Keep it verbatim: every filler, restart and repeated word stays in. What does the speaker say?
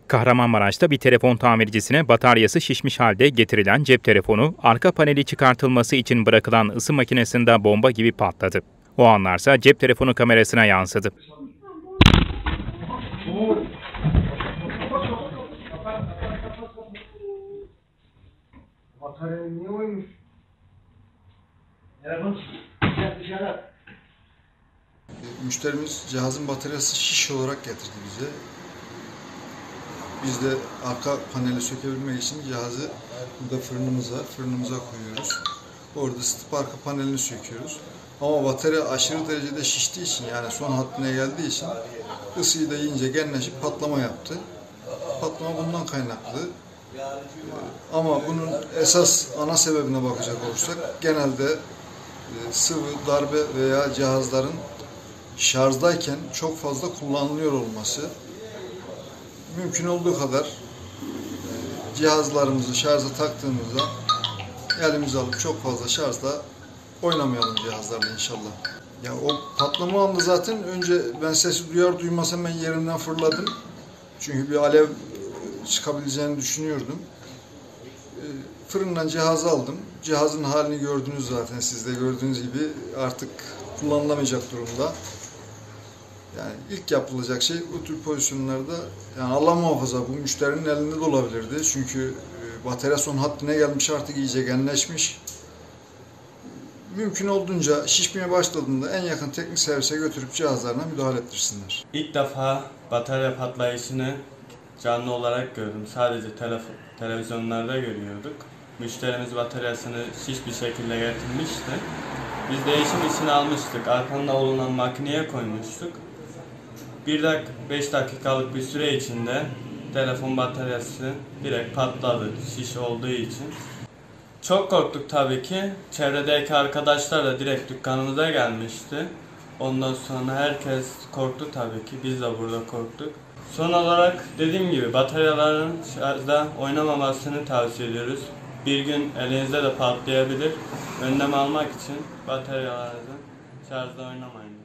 Kahramanmaraş'ta bir telefon tamircisine bataryası şişmiş halde getirilen cep telefonu, arka paneli çıkartılması için bırakılan ısı makinesinde bomba gibi patladı. O anlarsa cep telefonu kamerasına yansıdı. Batarya niye oymuş? Müşterimiz cihazın bataryası şiş olarak getirdi bize. Biz de arka paneli sökebilmek için cihazı, burada fırınımız var, fırınımıza koyuyoruz. Orada ısıtıp arka panelini söküyoruz. Ama batarya aşırı derecede şiştiği için, yani son haddine geldiği için ısıyı da yiyince genleşip patlama yaptı. Patlama bundan kaynaklı. Ama bunun esas ana sebebine bakacak olursak genelde sıvı, darbe veya cihazların şarjdayken çok fazla kullanılıyor olması. Mümkün olduğu kadar cihazlarımızı şarja taktığımızda elimize alıp çok fazla şarjla oynamayalım cihazlarla inşallah. Ya o patlama anında zaten önce ben sesi duyar duymaz hemen yerimden fırladım. Çünkü bir alev çıkabileceğini düşünüyordum. Fırından cihazı aldım. Cihazın halini gördünüz zaten, siz de gördüğünüz gibi artık kullanılamayacak durumda. Yani ilk yapılacak şey bu tür pozisyonlarda, yani Allah muhafaza bu müşterinin elinde de olabilirdi. Çünkü batarya son haddine gelmiş, artık iyice genleşmiş. Mümkün olduğunca şişmeye başladığında en yakın teknik servise götürüp cihazlarına müdahale ettirsinler. İlk defa batarya patlayışını canlı olarak gördüm. Sadece telefon, televizyonlarda görüyorduk. Müşterimiz bataryasını şiş bir şekilde getirmişti. Biz değişim için almıştık. Arkanda bulunan makineye koymuştuk. Bir dak beş dakikalık bir süre içinde telefon bataryası direkt patladı, şiş olduğu için. Çok korktuk tabii ki. Çevredeki arkadaşlar da direkt dükkanımıza gelmişti. Ondan sonra herkes korktu tabii ki. Biz de burada korktuk. Son olarak dediğim gibi bataryaların şarjda oynamamasını tavsiye ediyoruz. Bir gün elinizde de patlayabilir. Önlem almak için bataryalarınızı şarjda oynamayın.